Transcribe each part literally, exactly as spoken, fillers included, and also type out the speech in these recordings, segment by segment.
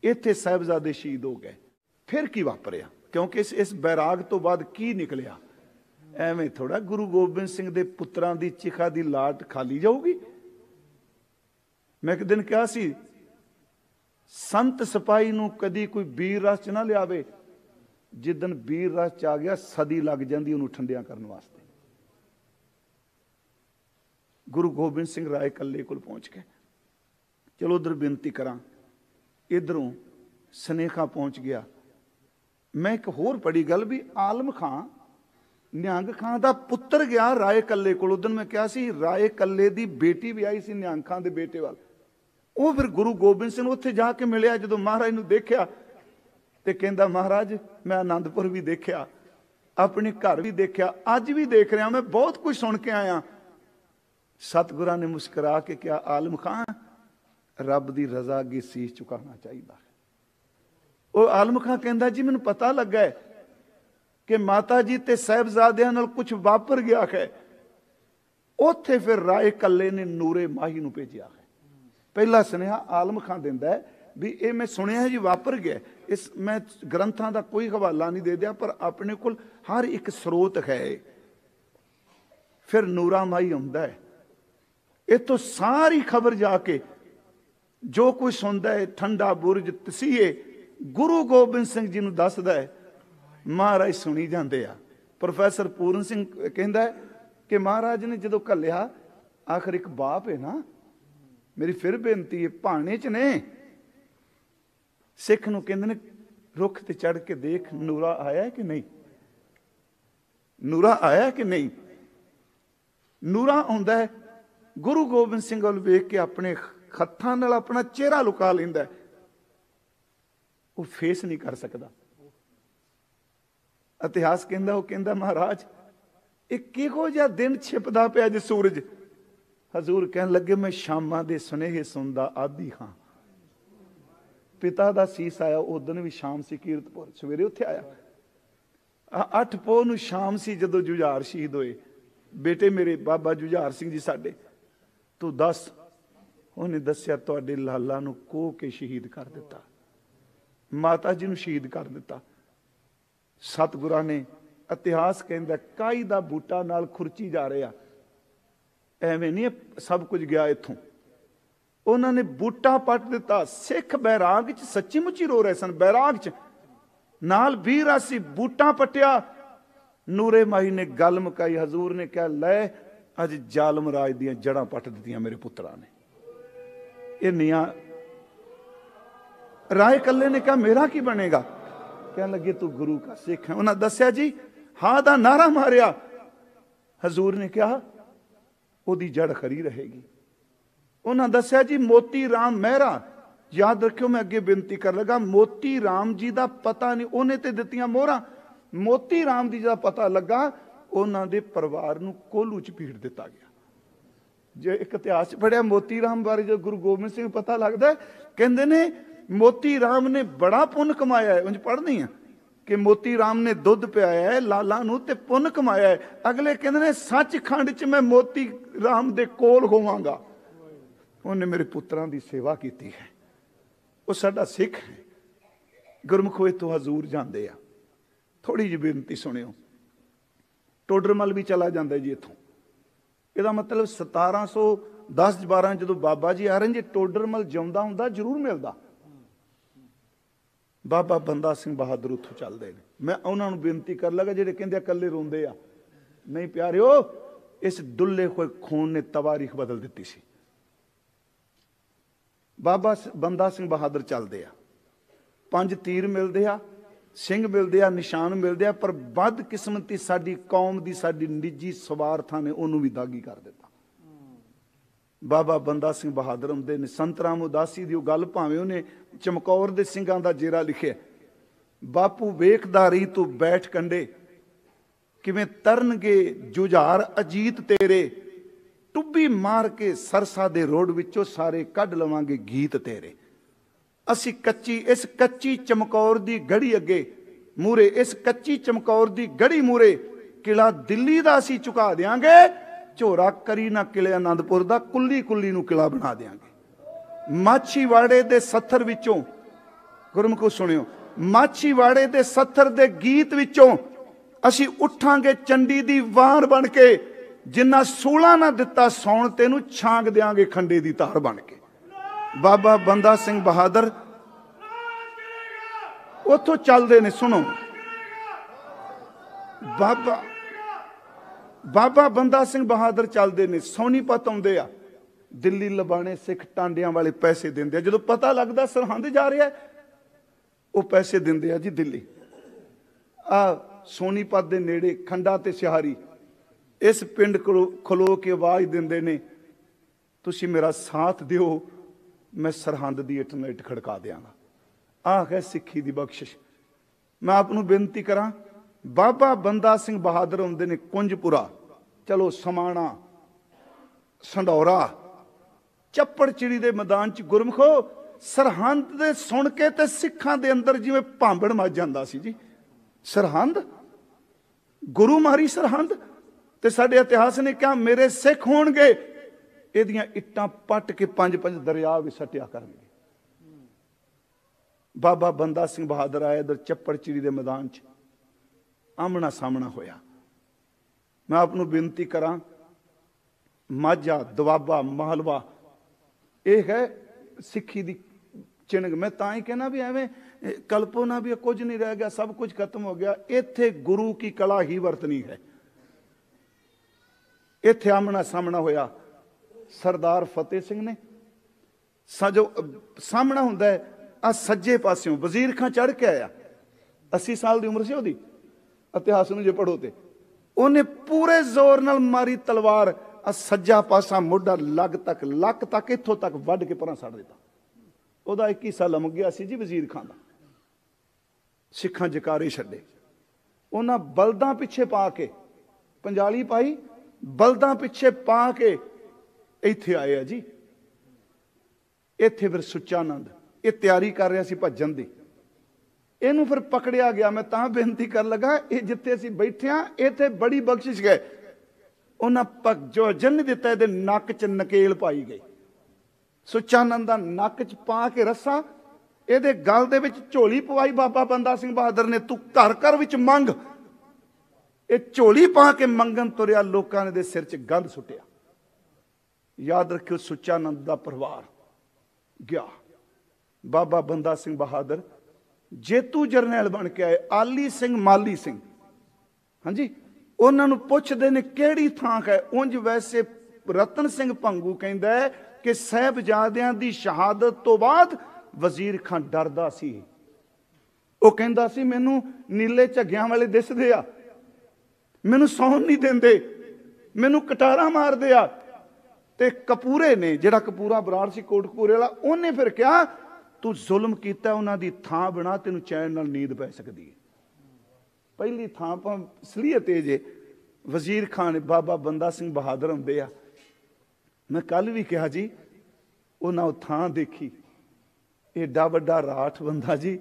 इत्थे साहिबजादे शहीद हो गए। फिर की वापरिया, क्योंकि इस इस बैराग तो बाद की निकलिया? एवें थोड़ा गुरु गोबिंद सिंह दे पुत्रां दी चिखा दी लाट खाली जाऊगी। मैं एक दिन कहा सी, संत सिपाही नूं कदी कोई वीर रस च ना लियावे, जिदन वीर रस च आ गया सदी लग जाती उन्होंने ठंडिया करने वास्ते। गुरु गोबिंद सिंह राय कल्ले कोल पहुंच गए। चलो उधर बेनती करा, इधरों सनेखा पहुंच गया। मैं एक होर बड़ी गल भी, आलम खां निहंग खां दा पुत्र गया राय कल्ले कोल। उदन मैं कहा सी राय कल्ले दी बेटी भी आई सी निहंग खां दे बेटे वाल। वो फिर गुरु गोबिंद सिंह उत्थे जाके मिलिया, जो महाराज नूं देखिया ते कहंदा महाराज मैं आनंदपुर भी देखिया, अपने घर भी देखिया, अज भी देख रहा, मैं बहुत कुछ सुन के आया। सतगुरां ने मुस्कुरा के कहा, आलम खां रब दी रजा अगे सीस झुकाना चाहिए। वो आलम खां कहंदा जी मैनूं पता लगा है कि माता जी ते साहिबजादियां नाल कुछ वापर गया है। उत्थे फिर राय कल्ले ने नूरे माही नूं भेजिया है। पहला सुनेहा आलम खां दिंदा है भी ये मैं सुनिया जी वापर गया। इस मैं ग्रंथां दा कोई हवाला नहीं दे दिया, पर अपने कोल हर एक स्रोत है। फिर नूरा माही आउंदा है, इतों सारी खबर जाके जो कुछ सुनता है, ठंडा बुरज तसीहे गुरु गोबिंद सिंह जी नूं दसदा है। महाराज सुनी जाते आ। प्रोफैसर पूਰਨ सिंह कहता है कि महाराज ने जो घलिया, आखिर एक बाप है ना, मेरी फिर बेनती है, भाने च ने सिख नूं कहंदे ने रुख ते चढ़ के देख नूरा आया है कि नहीं, नूरा आया है कि नहीं। नूरा आउंदा है, गुरु गोबिंद सिंह वल वेख के अपने हत्थां नाल अपना चेहरा लुका लैंदा है, वो फेस नहीं कर सकता। इतिहास कहंदा, वो कहंदा महाराज एक किहो जिहा दिन छिपदा पिया जे सूरज। हजूर कहन लगे मैं शामां दे सुनेहे सुनदा आदी हां। पिता दा सीस आया, उदन भी शाम सी कीरतपुर, सवेरे उत्थे आया। अठ पोह नूं शाम सी जदों जुझार शहीद होए, बेटे मेरे बाबा जुझार सिंह जी साडे, तू दस। उन्हें दस्या तुहाडे लाला नूं कोह के शहीद कर दिता, माता जी नूं शहीद कर दिता। सतगुरां ने, इतिहास कहंदा काई दा बूटा नाल खुरची जा रहा, एवें नहीं सब कुछ गया इत्थों। उन्होंने बूटा पट दिता। सिख बैराग च सच्ची मुची रो रहे सन। बैराग च नाल बीर आसी बूटा पटिया। नूरे माही ने गल मुकाई। हजूर ने कहा लै अज जालम राज दियां जड़ां पट दित्तियां मेरे पुत्रा ने। ये निया राय कल्ले ने कहा मेरा की बनेगा? कहने लगे तू गुरु का सिख है। उन्हें दस्या जी हाँ दा नारा मारिया। हजूर ने कहा ओदी जड़ खरी रहेगी। उन्हें दस्या जी मोती राम मेहरा, याद रखियो मैं अगे बेनती कर लगा, मोती राम जी का पता नहीं, उन्हें तो दित्तियां मोहरां, मोती राम जी का पता लगा उन्होंने परिवार नूं कोलू च पीड़ दिता गया। जो एक इतिहास पढ़िया मोती राम बारे जो गुरु गोबिंद सिंह पता लगता है, कहते ने मोती राम ने बड़ा पुन कमाया है। उंज पढ़ नहीं है कि मोती राम ने दुध पियाया है लाला नूं ते पुन कमाया है। अगले कहते ने सचखंड च मैं मोती राम दे कोल होवांगा, उन्हें मेरे पुत्रां दी सेवा की है। वो साडा सिख है। गुरमुखों तो हजूर जाते आ। थोड़ी जी बेनती सुनियो। टोडरमल भी चला जाता है जी इथों। यदा मतलब सतारा सौ दस बारह जो बाबा जी आ रहे जी, टोडरमल जिंदा होंदा जरूर मिलता। बाबा बंदा सिंह बहादुर उतों चलते हैं। मैं उन्होंने बेनती कर लगा जेडे कहते कल्ले रोंदे आ, नहीं प्यारिओ, इस डुल्ले हुए खून ने तवारीख बदल दी सी। बाबा बंदा सिंह बहादुर चलते आ, पंज तीर मिलते आ, सिंह मिलते आ, निशान मिलते आ, पर बदकिस्मती साडी कौम की साडी निजी स्वार्थां ने उन्होंने भी दागी कर दिता। बाबा बंदा सिंह बहादुर आउंदे ने, संत राम उदासी की गल भावें उन्हें चमकौर दे सिंघां दा जेरा लिखिया, बापू वेखदा रही तू बैठ कंडे, किवें तरनगे जुझार अजीत तेरे, टुब्बी मार के सरसा दे रोड विचों सारे कढ लवांगे गीत तेरे। असी कच्ची इस कच्ची चमकौर दी गढ़ी अगे मूरे, इस कच्ची चमकौर दी गढ़ी मूरे किला दिल्ली दा असी झुका देंगे, झोरा करी ना किले आनंदपुर दा, कुल्ली कुल्ली नूं किला बना देंगे। माछीवाड़े दे सत्थर विचों ਗੁਰਮੁਖੋ ਸੁਣਿਓ, ਮਾਛੀਵਾੜੇ ਦੇ ਸੱਥਰ ਦੇ ਗੀਤ ਵਿੱਚੋਂ ਅਸੀਂ ਉੱਠਾਂਗੇ ਚੰਡੀ ਦੀ ਵਾਰ ਬਣ ਕੇ, ਜਿੰਨਾ ਸੂਲਾ ਨਾ ਦਿੱਤਾ ਸੌਣ ਤੈਨੂੰ ਛਾਂਗ ਦਿਆਂਗੇ ਖੰਡੇ ਦੀ ਧਾਰ ਬਣ ਕੇ। ਬਾਬਾ ਬੰਦਾ ਸਿੰਘ ਬਹਾਦਰ ਉੱਥੋਂ ਚੱਲਦੇ ਨੇ। ਸੁਣੋ, ਬਾਬਾ ਬਾਬਾ ਬੰਦਾ ਸਿੰਘ ਬਹਾਦਰ ਚੱਲਦੇ ਨੇ, ਸੋਨੀਪਤ ਆਉਂਦੇ ਆ, ਦਿੱਲੀ ਲਬਾਣੇ ਸਿੱਖ ਟਾਂਡਿਆਂ ਵਾਲੇ ਪੈਸੇ ਦਿੰਦੇ ਆ। ਜਦੋਂ ਪਤਾ ਲੱਗਦਾ ਸਰਹੰਦ ਜਾ ਰਿਹਾ, ਉਹ ਪੈਸੇ ਦਿੰਦੇ ਆ ਜੀ ਦਿੱਲੀ। ਆ ਸੋਨੀਪਤ ਦੇ ਨੇੜੇ ਖੰਡਾ ਤੇ ਸਿਹਾਰੀ, ਇਸ ਪਿੰਡ ਕੋਲ ਖਲੋ ਕੇ ਆਵਾਜ਼ ਦਿੰਦੇ ਨੇ, ਤੁਸੀਂ ਮੇਰਾ ਸਾਥ ਦਿਓ, ਮੈਂ ਸਰਹੰਦ ਦੀ ਇੱਟ ਨਾਲ ਇੱਟ ਖੜਕਾ ਦਿਆਂਗਾ। ਆਹ ਹੈ ਸਿੱਖੀ ਦੀ ਬਖਸ਼ਿਸ਼। ਮੈਂ ਆਪ ਨੂੰ ਬੇਨਤੀ ਕਰਾਂ, ਬਾਬਾ ਬੰਦਾ ਸਿੰਘ ਬਹਾਦਰ ਆਉਂਦੇ ਨੇ ਕੁੰਜਪੁਰਾ, ਚਲੋ ਸਮਾਣਾ, ਸੰਢੌਰਾ, ਚੱਪੜ ਚਿੜੀ ਦੇ ਮੈਦਾਨ ਚ। ਗੁਰਮਖੋ, ਸਰਹੰਦ ਦੇ ਸੁਣ ਕੇ ਤੇ ਸਿੱਖਾਂ ਦੇ ਅੰਦਰ ਜਿਵੇਂ ਭਾਂਬੜ ਮੱਚ ਜਾਂਦਾ ਸੀ ਜੀ। ਸਰਹੰਦ, ਗੁਰੂ ਮਾਰੀ ਸਰਹੰਦ। ਤੇ ਸਾਡੇ ਇਤਿਹਾਸ ਨੇ ਕਿਹਾ ਮੇਰੇ ਸਿੱਖ ਹੋਣਗੇ, ਇਹਦੀਆਂ ਇੱਟਾਂ ਪੱਟ ਕੇ ਪੰਜ ਪੰਜ ਦਰਿਆ ਵੀ ਸੱਟਿਆ ਕਰਨਗੇ। ਬਾਬਾ ਬੰਦਾ ਸਿੰਘ ਬਹਾਦਰ ਆਏ ਇਧਰ ਚੱਪੜ ਚਿੜੀ ਦੇ ਮੈਦਾਨ ਚ, ਆਮਣਾ ਸਾਹਮਣਾ ਹੋਇਆ। ਮੈਂ ਆਪ ਨੂੰ ਬੇਨਤੀ ਕਰਾਂ, ਮਾਝਾ, ਦੁਆਬਾ, ਮਾਲਵਾ, ਇਹ ਹੈ ਸਿੱਖੀ ਦੀ ਚਿਣਗ। ਮੈਂ ਤਾਂ ਹੀ ਕਹਿਣਾ ਵੀ ਐਵੇਂ ਕਲਪੋ ਨਾ ਵੀ ਕੁਝ ਨਹੀਂ ਰਹਿ ਗਿਆ, ਸਭ ਕੁਝ ਖਤਮ ਹੋ ਗਿਆ। ਇੱਥੇ ਗੁਰੂ ਕੀ ਕਲਾ ਹੀ ਵਰਤਣੀ ਹੈ। ਇੱਥੇ ਆਮਣਾ ਸਾਹਮਣਾ ਹੋਇਆ। ਸਰਦਾਰ ਫਤਿਹ ਸਿੰਘ ਨੇ ਸਜੋ ਸਾਹਮਣਾ ਹੁੰਦਾ ਹੈ, ਆ ਸੱਜੇ ਪਾਸਿਓਂ ਵਜ਼ੀਰ ਖਾਂ ਚੜ੍ਹ ਕੇ ਆਇਆ, ਅੱਸੀ ਸਾਲ ਦੀ ਉਮਰ ਸੀ ਉਹਦੀ, ਇਤਿਹਾਸ ਨੂੰ ਜੇ ਪੜ੍ਹੋ ਤੇ। ਉਹਨੇ ਪੂਰੇ ਜ਼ੋਰ ਨਾਲ ਮਾਰੀ ਤਲਵਾਰ, ਆ ਸੱਜਾ ਪਾਸਾ ਮੋਢਾ ਲੱਗ ਤੱਕ, ਲੱਕ ਤੱਕ, ਇੱਥੋਂ ਤੱਕ ਵੱਢ ਕੇ ਪਰਾਂ ਛੱਡ ਦਿੱਤਾ। ਉਹਦਾ ਇੱਕ ਹਿੱਸਾ ਲੰਮ ਗਿਆ ਸੀ ਜੀ ਵਜ਼ੀਰ ਖਾਂ ਦਾ। ਸਿੱਖਾਂ ਜਕਾਰੇ ਛੱਡੇ। ਉਹਨਾਂ ਬਲਦਾਂ ਪਿੱਛੇ ਪਾ ਕੇ, ਪੰਜਾਲੀ ਪਾਈ, ਬਲਦਾਂ ਪਿੱਛੇ ਪਾ ਕੇ ਇੱਥੇ ਆਏ ਆ ਜੀ। ਇੱਥੇ ਫਿਰ ਸੁੱਚਾਨੰਦ ਇਹ ਤਿਆਰੀ ਕਰ ਰਿਹਾ ਸੀ ਭੱਜਣ ਦੀ, ਇਹਨੂੰ ਫਿਰ ਪਕੜਿਆ ਗਿਆ। ਮੈਂ ਤਾਂ ਬੇਨਤੀ ਕਰਨ ਲੱਗਾ, ਇਹ ਜਿੱਥੇ ਅਸੀਂ ਬੈਠੇ ਆ, ਇੱਥੇ ਬੜੀ ਬਖਸ਼ਿਸ਼ ਗਏ। ਉਹਨਾਂ ਜੋ ਜਨ ਦਿੱਤਾ, ਇਹਦੇ ਨੱਕ ਚ ਨਕੇਲ ਪਾਈ ਗਈ। ਸੁੱਚਾਨੰਦ ਦਾ ਨੱਕ ਚ ਪਾ ਕੇ ਰੱਸਾ, ਇਹਦੇ ਗਲ ਦੇ ਵਿੱਚ ਝੋਲੀ ਪਵਾਈ ਬਾਬਾ ਬੰਦਾ ਸਿੰਘ ਬਹਾਦਰ ਨੇ, ਤੂੰ ਘਰ ਘਰ ਵਿੱਚ ਮੰਗ। ਇਹ ਝੋਲੀ ਪਾ ਕੇ ਮੰਗਣ ਤੁਰਿਆ, ਲੋਕਾਂ ਨੇ ਦੇ ਸਿਰ ਚ ਗੰਦ ਸੁੱਟਿਆ। ਯਾਦ ਰੱਖਿਓ, ਸੁੱਚਾਨੰਦ ਦਾ ਪਰਿਵਾਰ ਗਿਆ। ਬਾਬਾ ਬੰਦਾ ਸਿੰਘ ਬਹਾਦਰ ਜੇਤੂ ਜਰਨੈਲ ਬਣ ਕੇ ਆਏ। ਆਲੀ ਸਿੰਘ, ਮਾਲੀ ਸਿੰਘ, ਹਾਂਜੀ, ਉਹਨਾਂ ਨੂੰ ਪੁੱਛਦੇ ਨੇ ਕਿਹੜੀ ਥਾਂ ਹੈ। ਉਂਝ ਵੈਸੇ ਰਤਨ ਸਿੰਘ ਭੰਗੂ ਕਹਿੰਦਾ ਹੈ ਕਿ ਸਾਹਿਬਜ਼ਾਦਿਆਂ ਦੀ ਸ਼ਹਾਦਤ ਤੋਂ ਬਾਅਦ ਵਜ਼ੀਰ ਖਾਂ ਡਰਦਾ ਸੀ। ਉਹ ਕਹਿੰਦਾ ਸੀ ਮੈਨੂੰ ਨੀਲੇ ਝੱਗਿਆਂ ਵਾਲੇ ਦਿਸਦੇ ਆ, ਮੈਨੂੰ ਸੌਣ ਨਹੀਂ ਦਿੰਦੇ, ਮੈਨੂੰ ਕਟਾਰਾਂ ਮਾਰਦੇ ਆ। ਤੇ ਕਪੂਰੇ ਨੇ, ਜਿਹੜਾ ਕਪੂਰਾ ਬਰਾੜ ਸੀ ਕੋਟਕਪੂਰੇ ਵਾਲਾ, ਉਹਨੇ ਫਿਰ ਕਿਹਾ ਤੂੰ ਜ਼ੁਲਮ ਕੀਤਾ, ਉਹਨਾਂ ਦੀ ਥਾਂ ਬਣਾ, ਤੈਨੂੰ ਚੈਨ ਨਾਲ ਨੀਂਦ ਪੈ ਸਕਦੀ ਹੈ। ਪਹਿਲੀ ਥਾਂ ਆਪਾਂ ਅਸਲੀਅਤ ਇਹ ਜੇ ਵਜ਼ੀਰ ਖਾਨ ਨੇ ਬਾਬਾ ਬੰਦਾ ਸਿੰਘ ਬਹਾਦਰ ਹੁੰਦੇ ਆ। ਮੈਂ ਕੱਲ ਵੀ ਕਿਹਾ ਜੀ, ਉਹਨਾਂ ਉਹ ਥਾਂ ਦੇਖੀ, ਏਡਾ ਵੱਡਾ ਰਾਠ ਬੰਦਾ ਜੀ,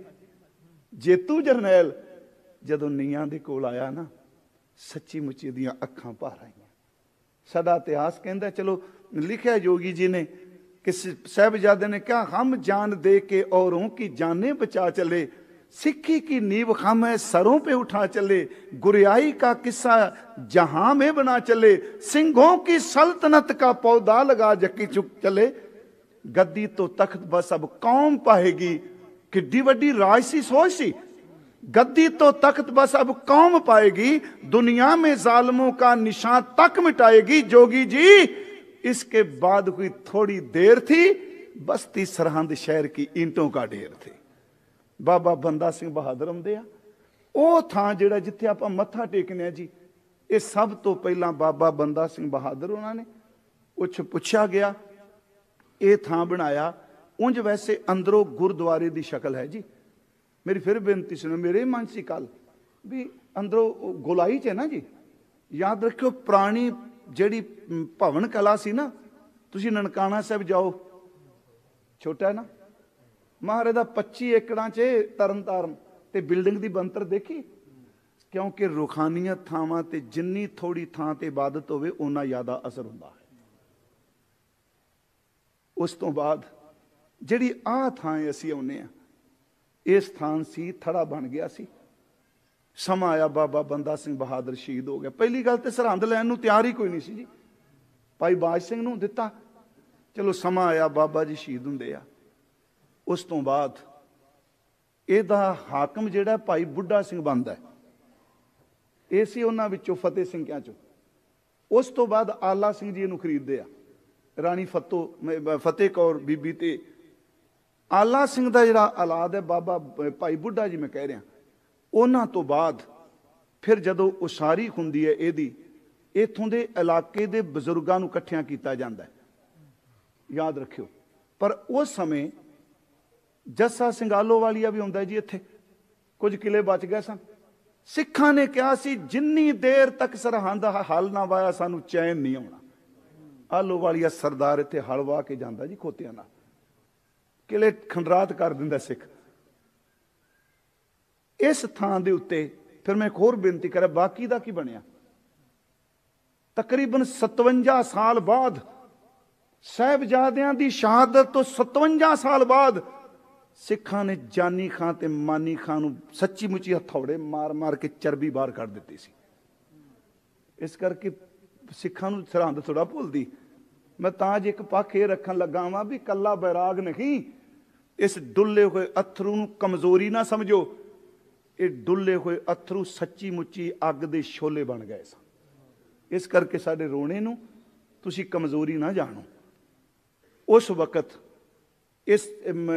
ਜੇਤੂ ਜਰਨੈਲ, ਜਦੋਂ ਨੀਆਂ ਦੇ ਕੋਲ ਆਇਆ ਨਾ, ਸੱਚੀ ਮੁੱਚੀ ਦੀਆਂ ਅੱਖਾਂ ਭਰ ਆਈਆਂ। ਸਾਡਾ ਇਤਿਹਾਸ ਕਹਿੰਦਾ, ਚਲੋ ਲਿਖਿਆ योगी जी ने कि साहिबजादे ने क्या हम जान दे के औरों की जाने बचा चले, सिक्खी की नींव हम है सरों पे उठा चले, गुरियाई का किस्सा जहां में बना चले, सिंहों की सल्तनत का पौधा लगा जकी चुक चले, गद्दी तो तख्त बस अब कौम पाएगी। किड्डी वड्डी राजसी सोच सी, गद्दी तो तख्त बस अब कौम पाएगी, दुनिया में जालिमों का निशान तक मिटाएगी। जोगी जी इसके बाद हुई थोड़ी देर थी, बस्ती सरहंद शहर की ईंटों का ढेर थी। बाबा बंदा सिंह बहादर आਉਂਦੇ ਆ। ਉਹ ਥਾਂ ਜਿਹੜਾ ਜਿੱਥੇ ਆਪਾਂ ਮੱਥਾ ਟੇਕਨੇ ਆ ਜੀ, ਇਹ ਸਭ ਤੋਂ ਪਹਿਲਾਂ ਬਾਬਾ ਬੰਦਾ ਸਿੰਘ ਬਹਾਦਰ ਉਹਨਾਂ ਨੇ ਉੱਚ ਪੁੱਛਿਆ ਗਿਆ, ਇਹ ਥਾਂ ਬਣਾਇਆ। ਉਂਝ ਵੈਸੇ ਅੰਦਰੋਂ ਗੁਰਦੁਆਰੇ ਦੀ ਸ਼ਕਲ ਹੈ ਜੀ। ਮੇਰੀ ਫਿਰ ਬੇਨਤੀ ਸੁਣੋ, ਮੇਰੇ ਮਨ ਸੀ ਕੱਲ ਵੀ ਅੰਦਰੋਂ ਗੋਲਾਈ ਚ ਹੈ ਨਾ ਜੀ। ਯਾਦ ਰੱਖਿਓ, ਪੁਰਾਣੀ ਜਿਹੜੀ ਭਵਨ ਕਲਾ ਸੀ ਨਾ, ਤੁਸੀਂ ਨਨਕਾਣਾ ਸਾਹਿਬ ਜਾਓ, ਛੋਟਾ ਹੈ ਨਾ, ਮਹਾਰਾਜ ਦਾ ਪੱਚੀ ਏਕੜਾਂ 'ਚ ਤਰਨ ਤਾਰਨ ਤੇ ਬਿਲਡਿੰਗ ਦੀ ਬਣਤਰ ਦੇਖੀ। ਕਿਉਂਕਿ ਰੂਖਾਨੀਅਤ ਥਾਵਾਂ ਤੇ ਜਿੰਨੀ ਥੋੜੀ ਥਾਂ ਤੇ ਇਬਾਦਤ ਹੋਵੇ, ਓਨਾ ਜ਼ਿਆਦਾ ਅਸਰ ਹੁੰਦਾ ਹੈ। ਉਸ ਤੋਂ ਬਾਅਦ ਜਿਹੜੀ ਆਹ ਥਾਂ ਅਸੀਂ ਆਉਂਦੇ ਹਾਂ, ਇਹ ਸਥਾਨ ਸੀ ਥੜਾ ਬਣ ਗਿਆ ਸੀ। ਸਮਾਂ ਆਇਆ ਬਾਬਾ ਬੰਦਾ ਸਿੰਘ ਬਹਾਦਰ ਸ਼ਹੀਦ ਹੋ ਗਿਆ। ਪਹਿਲੀ ਗੱਲ ਤੇ ਸਰਹੰਦ ਲੈਣ ਨੂੰ ਤਿਆਰ ਹੀ ਕੋਈ ਨਹੀਂ ਸੀ ਜੀ। ਭਾਈ ਬਾਜ ਸਿੰਘ ਨੂੰ ਦਿੱਤਾ, ਚਲੋ ਸਮਾਂ ਆਇਆ ਬਾਬਾ ਜੀ ਸ਼ਹੀਦ ਹੁੰਦੇ ਆ। ਉਸ ਤੋਂ ਬਾਅਦ ਇਹਦਾ ਹਾਕਮ ਜਿਹੜਾ ਭਾਈ ਬੁੱਢਾ ਸਿੰਘ ਬਣਦਾ, ਇਹ ਸੀ ਉਹਨਾਂ ਵਿੱਚੋਂ ਫਤਿਹ ਸਿੰਘਾਂ ਚੋਂ। ਉਸ ਤੋਂ ਬਾਅਦ ਆਲਾ ਸਿੰਘ ਜੀ ਇਹਨੂੰ ਖਰੀਦਦੇ ਆ, ਰਾਣੀ ਫਤੋ ਫਤਿਹ ਕੌਰ ਬੀਬੀ ਤੇ ਆਲਾ ਸਿੰਘ ਦਾ ਜਿਹੜਾ ਔਲਾਦ ਹੈ ਬਾਬਾ ਭਾਈ ਬੁੱਢਾ ਜੀ ਮੈਂ ਕਹਿ ਰਿਹਾ, ਉਹਨਾਂ ਤੋਂ ਬਾਅਦ ਫਿਰ ਜਦੋਂ ਉਸਾਰੀ ਹੁੰਦੀ ਹੈ ਇਹਦੀ, ਇੱਥੋਂ ਦੇ ਇਲਾਕੇ ਦੇ ਬਜ਼ੁਰਗਾਂ ਨੂੰ ਇਕੱਠਿਆਂ ਕੀਤਾ ਜਾਂਦਾ ਹੈ, ਯਾਦ ਰੱਖਿਓ। ਪਰ ਉਸ ਸਮੇਂ ਜੱਸਾ ਸਿੰਘ ਆਲੋਵਾਲੀਆ ਵੀ ਆਉਂਦਾ ਜੀ ਇੱਥੇ, ਕੁਝ ਕਿਲੇ ਬਚ ਗਏ ਸਨ। ਸਿੱਖਾਂ ਨੇ ਕਿਹਾ ਸੀ ਜਿੰਨੀ ਦੇਰ ਤੱਕ ਸਰਹੰਦ ਹਲ ਨਾ ਵਾਇਆ ਸਾਨੂੰ ਚੈਨ ਨਹੀਂ ਆਉਣਾ। ਆਲੋਵਾਲੀਆ ਸਰਦਾਰ ਇੱਥੇ ਹਲ ਵਾਹ ਕੇ ਜਾਂਦਾ ਜੀ ਖੋਤਿਆਂ ਨਾਲ, ਕਿਲੇ ਖੰਡਰਾਤ ਕਰ ਦਿੰਦਾ ਸਿੱਖ। ਇਸ ਥਾਂ ਦੇ ਉੱਤੇ ਫਿਰ ਮੈਂ ਇੱਕ ਹੋਰ ਬੇਨਤੀ ਕਰਾਂ, ਬਾਕੀ ਦਾ ਕੀ ਬਣਿਆ? ਤਕਰੀਬਨ ਸਤਵੰਜਾ ਸਾਲ ਬਾਅਦ, ਸਾਹਿਬਜ਼ਾਦਿਆਂ ਦੀ ਸ਼ਹਾਦਤ ਤੋਂ ਸਤਵੰਜਾ ਸਾਲ ਬਾਅਦ ਸਿੱਖਾਂ ਨੇ ਜਾਨੀ ਖਾਂ ਤੇ ਮਾਨੀ ਖਾਂ ਨੂੰ ਸੱਚੀ ਮੁੱਚੀ ਹਥੌੜੇ ਮਾਰ ਮਾਰ ਕੇ ਚਰਬੀ ਬਾਹਰ ਕੱਢ ਦਿੱਤੀ ਸੀ। ਇਸ ਕਰਕੇ ਸਿੱਖਾਂ ਨੂੰ ਸਰਹੰਦ ਥੋੜਾ ਭੁੱਲਦੀ। ਮੈਂ ਤਾਂ ਜੇ ਇੱਕ ਪੱਖ ਇਹ ਰੱਖਣ ਲੱਗਾ ਵਾਂ ਵੀ ਕੱਲਾ ਬੈਰਾਗ ਨਹੀਂ, ਇਸ ਡੁੱਲੇ ਹੋਏ ਅਥਰੂ ਨੂੰ ਕਮਜ਼ੋਰੀ ਨਾ ਸਮਝੋ। ਇਹ ਡੁੱਲੇ ਹੋਏ ਅਥਰੂ ਸੱਚੀ ਮੁੱਚੀ ਅੱਗ ਦੇ ਸ਼ੋਲੇ ਬਣ ਗਏ ਸਨ। ਇਸ ਕਰਕੇ ਸਾਡੇ ਰੋਣੇ ਨੂੰ ਤੁਸੀਂ ਕਮਜ਼ੋਰੀ ਨਾ ਜਾਣੋ। ਉਸ ਵਕਤ ਇਸ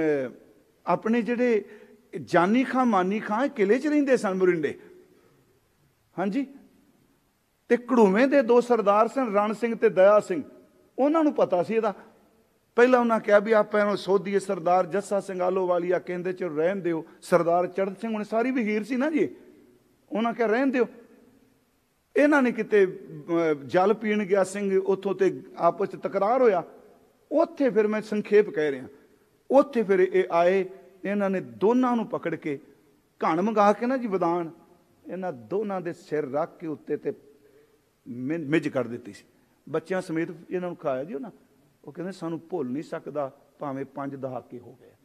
ਆਪਣੇ ਜਿਹੜੇ ਜਾਨੀ ਖਾਂ ਮਾਨੀ ਖਾਂ ਕਿਲੇ 'ਚ ਰਹਿੰਦੇ ਸਨ ਮੁਰਿੰਡੇ, ਹਾਂਜੀ। ਤੇ ਘੜੂਵੇਂ ਦੇ ਦੋ ਸਰਦਾਰ ਸਨ, ਰਣ ਸਿੰਘ ਤੇ ਦਇਆ ਸਿੰਘ। ਉਹਨਾਂ ਨੂੰ ਪਤਾ ਸੀ ਇਹਦਾ। ਪਹਿਲਾਂ ਉਹਨਾਂ ਕਿਹਾ ਵੀ ਆਪਾਂ ਇਹਨੂੰ ਸੋਧੀਏ। ਸਰਦਾਰ ਜੱਸਾ ਸਿੰਘ ਆਲੋਵਾਲੀਆ ਕਹਿੰਦੇ ਚ ਰਹਿਣ ਦਿਓ। ਸਰਦਾਰ ਚੜ੍ਹਤ ਸਿੰਘ ਹੁਣ ਸਾਰੀ ਵਹੀਰ ਸੀ ਨਾ ਜੀ, ਉਹਨਾਂ ਕਿਹਾ ਰਹਿਣ ਦਿਓ। ਇਹਨਾਂ ਨੇ ਕਿਤੇ ਜਲ ਪੀਣ ਗਿਆ ਸਿੰਘ, ਉੱਥੋਂ ਤੇ ਆਪਸ 'ਚ ਤਕਰਾਰ ਹੋਇਆ। ਉੱਥੇ ਫਿਰ ਮੈਂ ਸੰਖੇਪ ਕਹਿ ਰਿਹਾ, ਉੱਥੇ ਫਿਰ ਇਹ ਆਏ, ਇਹਨਾਂ ਨੇ ਦੋਨਾਂ ਨੂੰ ਪਕੜ ਕੇ ਘਣ ਮੰਗਾ ਕੇ ਨਾ ਜੀ ਵਿਦਾਨ, ਇਹਨਾਂ ਦੋਨਾਂ ਦੇ ਸਿਰ ਰੱਖ ਕੇ ਉੱਤੇ ਤੇ ਮਿੱਝ ਕੱਢ ਦਿੱਤੀ ਸੀ। ਬੱਚਿਆਂ ਸਮੇਤ ਇਹਨਾਂ ਨੂੰ ਖਾਇਆ ਜੀ ਉਹਨਾਂ। ਉਹ ਕਹਿੰਦੇ ਸਾਨੂੰ ਭੁੱਲ ਨਹੀਂ ਸਕਦਾ ਭਾਵੇਂ ਪੰਜ ਦਹਾਕੇ ਹੋ ਗਏ।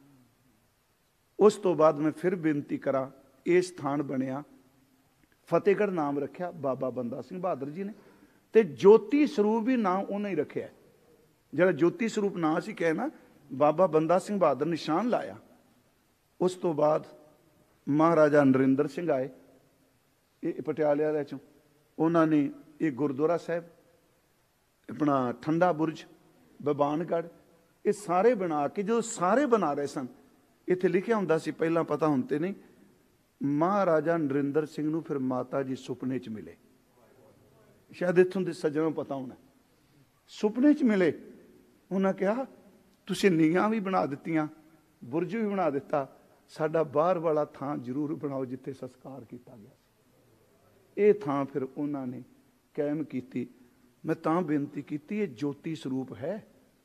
ਉਸ ਤੋਂ ਬਾਅਦ ਮੈਂ ਫਿਰ ਬੇਨਤੀ ਕਰਾਂ, ਇਹ ਸਥਾਨ ਬਣਿਆ, ਫਤਿਹਗੜ੍ਹ ਨਾਮ ਰੱਖਿਆ ਬਾਬਾ ਬੰਦਾ ਸਿੰਘ ਬਹਾਦਰ ਜੀ ਨੇ, ਤੇ ਜੋਤੀ ਸਰੂਪ ਵੀ ਨਾਂ ਉਹਨਾਂ ਹੀ ਰੱਖਿਆ। ਜਿਹੜਾ ਜੋਤੀ ਸਰੂਪ ਨਾਂ ਸੀ ਕਹਿਣਾ, ਬਾਬਾ ਬੰਦਾ ਸਿੰਘ ਬਹਾਦਰ ਨਿਸ਼ਾਨ ਲਾਇਆ। ਉਸ ਤੋਂ ਬਾਅਦ ਮਹਾਰਾਜਾ ਨਰਿੰਦਰ ਸਿੰਘ ਆਏ, ਇਹ ਪਟਿਆਲੇ ਵਾਲਿਆਂ ਚੋਂ। ਉਹਨਾਂ ਨੇ ਇਹ ਗੁਰਦੁਆਰਾ ਸਾਹਿਬ, ਆਪਣਾ ਠੰਡਾ ਬੁਰਜ, ਬਬਾਨਗੜ੍ਹ, ਇਹ ਸਾਰੇ ਬਣਾ ਕੇ, ਜਦੋਂ ਸਾਰੇ ਬਣਾ ਰਹੇ ਸਨ, ਇੱਥੇ ਲਿਖਿਆ ਹੁੰਦਾ ਸੀ ਪਹਿਲਾਂ, ਪਤਾ ਹੁਣ ਤੇ ਨਹੀਂ, ਮਹਾਰਾਜਾ ਨਰਿੰਦਰ ਸਿੰਘ ਨੂੰ ਫਿਰ ਮਾਤਾ ਜੀ ਸੁਪਨੇ 'ਚ ਮਿਲੇ। ਸ਼ਾਇਦ ਇੱਥੋਂ ਦੇ ਸੱਜਣਾਂ ਨੂੰ ਪਤਾ ਹੋਣਾ, ਸੁਪਨੇ 'ਚ ਮਿਲੇ। ਉਹਨਾਂ ਕਿਹਾ ਤੁਸੀਂ ਨੀਹਾਂ ਵੀ ਬਣਾ ਦਿੱਤੀਆਂ, ਬੁਰਜ ਵੀ ਬਣਾ ਦਿੱਤਾ, ਸਾਡਾ ਬਾਹਰ ਵਾਲਾ ਥਾਂ ਜ਼ਰੂਰ ਬਣਾਓ ਜਿੱਥੇ ਸੰਸਕਾਰ ਕੀਤਾ ਗਿਆ ਸੀ। ਇਹ ਥਾਂ ਫਿਰ ਉਹਨਾਂ ਨੇ ਕਾਇਮ ਕੀਤੀ। ਮੈਂ ਤਾਂ ਬੇਨਤੀ ਕੀਤੀ, ਇਹ ਜੋਤੀ ਸਰੂਪ ਹੈ,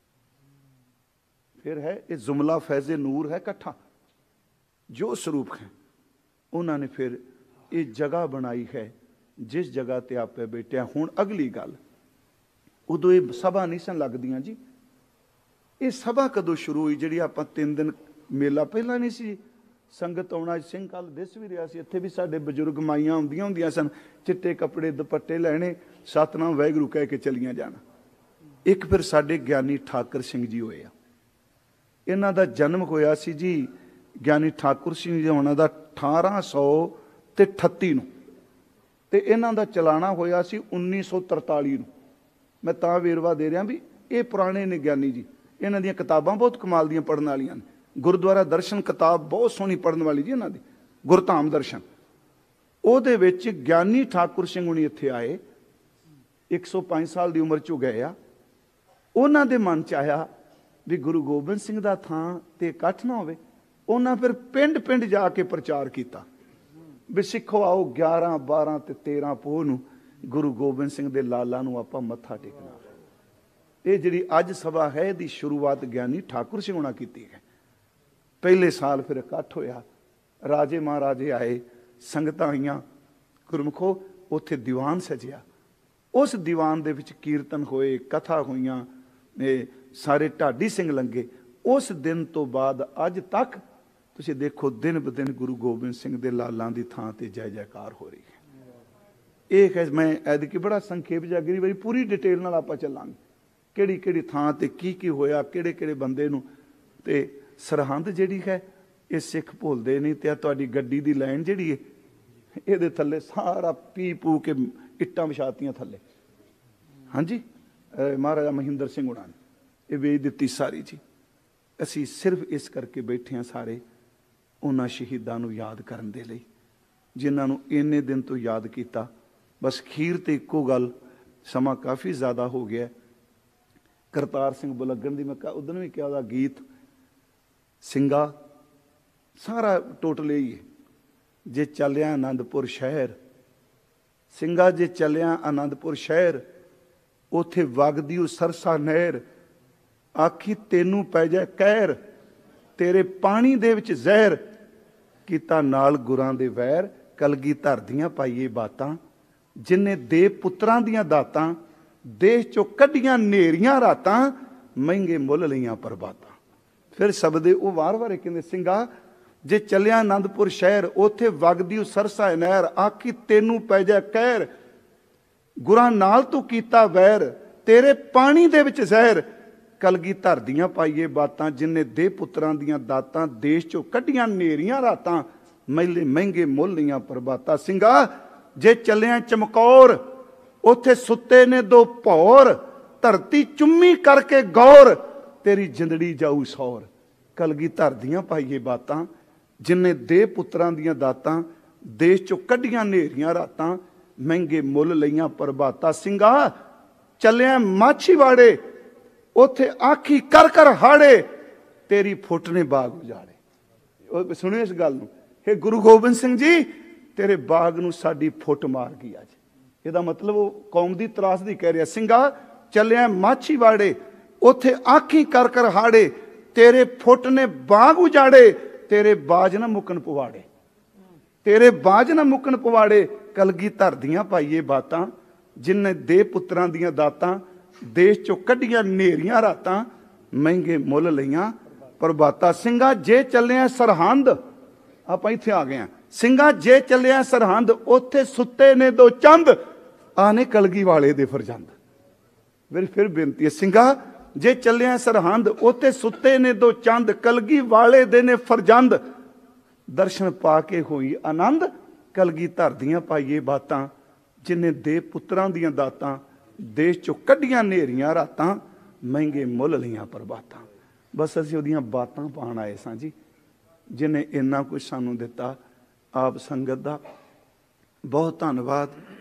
ਫਿਰ ਹੈ ਇਹ ਜ਼ੁਮਲਾ ਫੈਜ਼ੇ ਨੂਰ ਹੈ ਇਕੱਠਾ, ਜੋ ਸਰੂਪ ਹੈ। ਉਹਨਾਂ ਨੇ ਫਿਰ ਇਹ ਜਗ੍ਹਾ ਬਣਾਈ ਹੈ ਜਿਸ ਜਗ੍ਹਾ ਤੇ ਆਪੇ ਬੈਠਿਆ। ਹੁਣ ਅਗਲੀ ਗੱਲ, ਉਦੋਂ ਇਹ ਸਭਾ ਨਹੀਂ ਸਨ ਲੱਗਦੀਆਂ ਜੀ। ਇਹ ਸਭਾ ਕਦੋਂ ਸ਼ੁਰੂ ਹੋਈ? ਜਿਹੜੀ ਆਪਾਂ ਤਿੰਨ ਦਿਨ ਮੇਲਾ ਪਹਿਲਾਂ ਨਹੀਂ ਸੀ ਸੰਗਤ ਆਉਣਾ। ਸਿੰਘ ਕੱਲ ਦਿਸ ਵੀ ਰਿਹਾ ਸੀ, ਇੱਥੇ ਵੀ ਸਾਡੇ ਬਜ਼ੁਰਗ ਮਾਈਆਂ ਆਉਂਦੀਆਂ ਹੁੰਦੀਆਂ ਸਨ, ਚਿੱਟੇ ਕੱਪੜੇ ਦੁਪੱਟੇ ਲੈਣੇ, ਸਤਨਾਮ ਵਾਹਿਗੁਰੂ ਕਹਿ ਕੇ ਚਲੀਆਂ ਜਾਣਾ। ਇੱਕ ਫਿਰ ਸਾਡੇ ਗਿਆਨੀ ਠਾਕਰ ਸਿੰਘ ਜੀ ਹੋਏ ਆ। ਇਹਨਾਂ ਦਾ ਜਨਮ ਹੋਇਆ ਸੀ ਜੀ, ਗਿਆਨੀ ਠਾਕੁਰ ਸਿੰਘ ਜੀ ਹੋਣਾ ਦਾ ਅਠਾਰਾਂ ਸੌ ਤੇ ਅਠੱਤੀ ਨੂੰ, ਤੇ ਇਹਨਾਂ ਦਾ ਚਲਾਣਾ ਹੋਇਆ ਸੀ ਉੱਨੀ ਸੌ ਤਰਤਾਲੀ ਨੂੰ। ਮੈਂ ਤਾਂ ਵੇਰਵਾ ਦੇ ਰਿਹਾ ਵੀ ਇਹ ਪੁਰਾਣੇ ਨੇ ਗਿਆਨੀ ਜੀ। ਇਹਨਾਂ ਦੀਆਂ ਕਿਤਾਬਾਂ ਬਹੁਤ ਕਮਾਲ ਦੀਆਂ ਪੜ੍ਹਨ ਵਾਲੀਆਂ ਨੇ। ਗੁਰਦੁਆਰਾ ਦਰਸ਼ਨ ਕਿਤਾਬ ਬਹੁਤ ਸੋਹਣੀ ਪੜ੍ਹਨ ਵਾਲੀ ਜੀ ਇਹਨਾਂ ਦੀ, ਗੁਰਧਾਮ ਦਰਸ਼ਨ। ਉਹਦੇ ਵਿੱਚ ਗਿਆਨੀ ਠਾਕੁਰ ਸਿੰਘ ਹੁਣੀ ਇੱਥੇ ਆਏ, ਇੱਕ ਸੌ ਪੰਜ ਸਾਲ ਦੀ ਉਮਰ 'ਚੋਂ ਗਏ ਆ। ਉਹਨਾਂ ਦੇ ਮਨ 'ਚ ਆਇਆ ਵੀ ਗੁਰੂ ਗੋਬਿੰਦ ਸਿੰਘ ਦਾ ਥਾਂ ਤੇ ਇਕੱਠ ਨਾ ਹੋਵੇ। ਉਹਨਾਂ ਫਿਰ ਪਿੰਡ ਪਿੰਡ ਜਾ ਕੇ ਪ੍ਰਚਾਰ ਕੀਤਾ ਵੀ ਸਿੱਖੋ ਆਓ, ਗਿਆਰਾਂ ਬਾਰਾਂ ਤੇ ਤੇਰਾਂ ਪੋਹ ਨੂੰ ਗੁਰੂ ਗੋਬਿੰਦ ਸਿੰਘ ਦੇ ਲਾਲਾਂ ਨੂੰ ਆਪਾਂ ਮੱਥਾ ਟੇਕਣਾ। ਇਹ ਜਿਹੜੀ ਅੱਜ ਸਭਾ ਹੈ, ਇਹਦੀ ਸ਼ੁਰੂਆਤ ਗਿਆਨੀ ਠਾਕੁਰ ਸਿੰਘ ਹੋਣਾ ਕੀਤੀ ਹੈ। ਪਹਿਲੇ ਸਾਲ ਫਿਰ ਇਕੱਠ ਹੋਇਆ, ਰਾਜੇ ਮਹਾਰਾਜੇ ਆਏ, ਸੰਗਤਾਂ ਆਈਆਂ, ਗੁਰਮੁਖੋ ਉੱਥੇ ਦੀਵਾਨ ਸਜਿਆ। ਉਸ ਦੀਵਾਨ ਦੇ ਵਿੱਚ ਕੀਰਤਨ ਹੋਏ, ਕਥਾ ਹੋਈਆਂ, ਇਹ ਸਾਰੇ ਢਾਡੀ ਸਿੰਘ ਲੰਗੇ। ਉਸ ਦਿਨ ਤੋਂ ਬਾਅਦ ਅੱਜ ਤੱਕ ਤੁਸੀਂ ਦੇਖੋ दिन ब दिन गुरु गोबिंद सिंह ਦੇ ਲਾਲਾਂ ਦੀ ਥਾਂ ਤੇ ਜੈ ਜੈਕਾਰ ਹੋ ਰਹੀ ਹੈ। ਇਹ ਹੈ ਮੈਂ ਐਤਕੀ ਬੜਾ ਸੰਖੇਪ ਜਿਹਾ ਅਗਲੀ ਵਾਰੀ ਪੂਰੀ ਡਿਟੇਲ ਨਾਲ ਆਪਾਂ ਚੱਲਾਂਗੇ ਕਿਹੜੀ ਕਿਹੜੀ ਥਾਂ ਤੇ ਕੀ ਕੀ ਹੋਇਆ, ਕਿਹੜੇ ਕਿਹੜੇ ਬੰਦੇ ਨੂੰ। ਤੇ ਸਰਹੰਦ ਜਿਹੜੀ ਹੈ ਇਹ ਸਿੱਖ ਭੁੱਲਦੇ ਨਹੀਂ। ਤੇ ਤੁਹਾਡੀ ਗੱਡੀ ਦੀ ਲਾਈਨ ਜਿਹੜੀ ਹੈ ਇਹਦੇ ਥੱਲੇ ਸਾਰਾ ਪੀ ਪੂ ਕੇ ਇੱਟਾਂ ਵਿਛਾਤੀਆਂ ਥੱਲੇ। ਹਾਂਜੀ, ਮਹਾਰਾਜਾ ਮਹਿੰਦਰ ਸਿੰਘ ਹੁਣਾਂ ਨੇ ਇਹ ਵੇਚ ਦਿੱਤੀ ਸਾਰੀ ਜੀ। ਅਸੀਂ ਸਿਰਫ ਇਸ ਕਰਕੇ ਬੈਠੇ ਹਾਂ ਸਾਰੇ ਉਹਨਾਂ ਸ਼ਹੀਦਾਂ ਨੂੰ ਯਾਦ ਕਰਨ ਦੇ ਲਈ ਜਿਨ੍ਹਾਂ ਨੂੰ ਇੰਨੇ ਦਿਨ ਤੋਂ ਯਾਦ ਕੀਤਾ। ਬਸ ਖੀਰ ਤੇ ਇੱਕੋ ਗੱਲ, ਸਮਾਂ ਕਾਫੀ ਜ਼ਿਆਦਾ ਹੋ ਗਿਆ। ਕਰਤਾਰ ਸਿੰਘ ਬੁਲੱਗਣ ਦੀ ਮੈਂ ਉਦੋਂ ਵੀ ਕਿਹਾ ਉਹਦਾ ਗੀਤ ਸਿੰਘਾ ਸਾਰਾ ਟੋਟਲ ਹੀ ਹੈ। ਜੇ ਚੱਲਿਆ ਆਨੰਦਪੁਰ ਸ਼ਹਿਰ, ਸਿੰਘਾ ਜੇ ਚੱਲਿਆ ਆਨੰਦਪੁਰ ਸ਼ਹਿਰ, ਉੱਥੇ ਵਗਦੀ ਉਹ ਸਰਸਾ ਨਹਿਰ, ਆਖੀ ਤੈਨੂੰ ਪੈ ਜਾ ਕਹਿਰ, ਤੇਰੇ ਪਾਣੀ ਦੇ ਵਿੱਚ ਜ਼ਹਿਰ, ਕੀਤਾ ਨਾਲ ਗੁਰਾਂ ਦੇ ਵੈਰ, ਕਲਗੀਧਰ ਦੀਆਂ ਪਾਈਏ ਬਾਤਾਂ, ਜਿੰਨੇ ਦੇ ਪੁੱਤਰਾਂ ਦੀਆਂ ਦਾਤਾਂ, ਦੇਸ਼ ਚੋਂ ਕੱਢੀਆਂ ਨੇਰੀਆਂ ਰਾਤਾਂ, ਮਹਿੰਗੇ ਮੁੱਲ ਲਈਆਂ ਪ੍ਰਭਾਤਾਂ। ਫਿਰ ਸ਼ਬਦੇ ਉਹ ਵਾਰ ਵਾਰ ਕਹਿੰਦੇ ਸਿੰਘਾ ਜੇ ਚੱਲਿਆ ਆਨੰਦਪੁਰ ਸ਼ਹਿਰ, ਉੱਥੇ ਵਗਦੀ ਉਹ ਸਰਸਾ ਨਹਿਰ, ਆਖੀ ਤੈਨੂੰ ਪੈ ਜਾ ਕਹਿਰ, ਗੁਰਾਂ ਨਾਲ ਤੂੰ ਕੀਤਾ ਵੈਰ, ਤੇਰੇ ਪਾਣੀ ਦੇ ਵਿੱਚ ਜ਼ਹਿਰ, ਕਲਗੀਧਰ ਦੀਆਂ ਪਾਈਏ ਬਾਤਾਂ, ਜਿੰਨੇ ਦੇ ਪੁੱਤਰਾਂ ਦੀਆਂ ਦਾਤਾਂ, ਦੇਸ਼ ਚੋਂ ਕੱਢੀਆਂ ਨੇਰੀਆਂ ਰਾਤਾਂ, ਮਹਿਲੇ ਮਹਿੰਗੇ ਮੁੱਲ ਲੀਆਂ ਪ੍ਰਭਾਤਾਂ। ਸਿੰਘਾ ਜੇ ਚੱਲਿਆ ਚਮਕੌਰ, ਉੱਥੇ ਸੁੱਤੇ ਨੇ ਦੋ ਭੌਰ, ਧਰਤੀ ਚੁੰਮੀ ਕਰਕੇ ਗੌਰ, ਤੇਰੀ ਜਿੰਦੜੀ ਜਾਊ ਸੌਰ, ਕਲਗੀਧਰ ਦੀਆਂ ਪਾਈਏ ਬਾਤਾਂ, ਜਿੰਨੇ ਦੇ ਪੁੱਤਰਾਂ ਦੀਆਂ ਦਾਤਾਂ, ਦੇਸ਼ ਚੋਂ ਕੱਢੀਆਂ ਨੇਰੀਆਂ ਰਾਤਾਂ, ਮਹਿੰਗੇ ਮੁੱਲ ਲਈਆਂ ਪ੍ਰਭਾਤਾਂ। ਸਿੰਘਾ ਚੱਲਿਆ ਮਾਛੀਵਾੜੇ, ਉੱਥੇ ਆਖੀ ਕਰ ਕਰ ਹਾੜੇ, ਤੇਰੀ ਫੁੱਟ ਨੇ ਬਾਗ ਉਜਾੜੇ। ਸੁਣਿਓ ਇਸ ਗੱਲ ਨੂੰ, ਇਹ ਗੁਰੂ ਗੋਬਿੰਦ ਸਿੰਘ ਜੀ ਤੇਰੇ ਬਾਗ ਨੂੰ ਸਾਡੀ ਫੁੱਟ ਮਾਰ ਗਈ ਅੱਜ। ਇਹਦਾ ਮਤਲਬ ਉਹ ਕੌਮ ਦੀ ਤਰਾਸਦੀ ਕਹਿ ਰਿਹਾ। ਸਿੰਘਾ ਚੱਲਿਆ ਮਾਛੀਵਾੜੇ, ਉੱਥੇ ਆਖੀ ਕਰ ਕਰ ਹਾੜੇ, ਤੇਰੇ ਫੁੱਟ ਨੇ ਬਾਗ ਉਜਾੜੇ, ਤੇਰੇ ਬਾਜ ਨਾ ਮੁੱਕਣ ਪਵਾੜੇ, ਤੇਰੇ ਬਾਜ ਨਾ ਮੁੱਕਣ ਪਵਾੜੇ, ਕਲਗੀਧਰ ਦੀਆਂ ਪਾਈਏ ਬਾਤਾਂ, ਜਿੰਨੇ ਦੇ ਪੁੱਤਰਾਂ ਦੀਆਂ ਦਾਤਾਂ, ਦੇਸ਼ ਚੋਂ ਕੱਢੀਆਂ ਨੇਰੀਆਂ ਰਾਤਾਂ, ਮਹਿੰਗੇ ਮੁੱਲ ਲਈਆਂ ਪ੍ਰਭਾਤਾਂ। ਸਿੰਘਾ ਜੇ ਚੱਲਿਆ ਸਰਹੰਦ, ਆਪਾਂ ਇੱਥੇ ਆ ਗਏ ਹਾਂ। ਸਿੰਘਾ ਜੇ ਚੱਲਿਆ ਸਰਹੰਦ, ਉੱਥੇ ਸੁੱਤੇ ਨੇ ਦੋ ਚੰਦ, ਆਨੇ ਕਲਗੀ ਵਾਲੇ ਦੇ ਫਰਜ਼ੰਦ। ਮੇਰੀ ਫਿਰ ਬੇਨਤੀ ਹੈ, ਸਿੰਘਾ ਜੇ ਚੱਲਿਆ ਸਰਹੰਦ, ਉੱਥੇ ਸੁੱਤੇ ਨੇ ਦੋ ਚੰਦ, ਕਲਗੀ ਵਾਲੇ ਦੇ ਨੇ ਫਰਜ਼ੰਦ, ਦਰਸ਼ਨ ਪਾ ਕੇ ਹੋਈ ਆਨੰਦ, ਕਲਗੀਧਰ ਦੀਆਂ ਪਾਈਏ ਬਾਤਾਂ, ਜਿੰਨੇ ਦੇ ਪੁੱਤਰਾਂ ਦੀਆਂ ਦਾਤਾਂ, ਦੇਸ਼ ਚੋਂ ਕੱਢੀਆਂ ਨੇਰੀਆਂ ਰਾਤਾਂ, ਮਹਿੰਗੇ ਮੁੱਲ ਲਈਆਂ ਪ੍ਰਭਾਤਾਂ। ਬਸ ਅਸੀਂ ਉਹਦੀਆਂ ਬਾਤਾਂ ਪਾਉਣ ਆਏ ਸਾਂ ਜੀ, ਜਿਹਨੇ ਇੰਨਾ ਕੁਝ ਸਾਨੂੰ ਦਿੱਤਾ। ਆਪ ਸੰਗਤ ਦਾ ਬਹੁਤ ਧੰਨਵਾਦ।